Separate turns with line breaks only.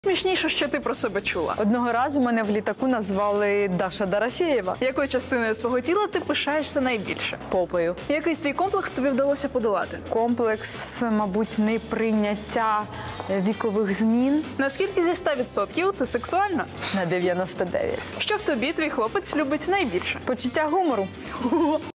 Смішніше, що ти про себе чула.
Одного разу мене в літаку назвали Даша Дорофєєва.
Якою частиною свого тіла ти пишаєшся найбільше?
Попою.
Який свій комплекс тобі вдалося подолати?
Комплекс, мабуть, неприйняття вікових змін.
Наскільки зі 100% ти сексуальна?
На 99.
Що в тобі твій хлопець любить найбільше?
Почуття гумору.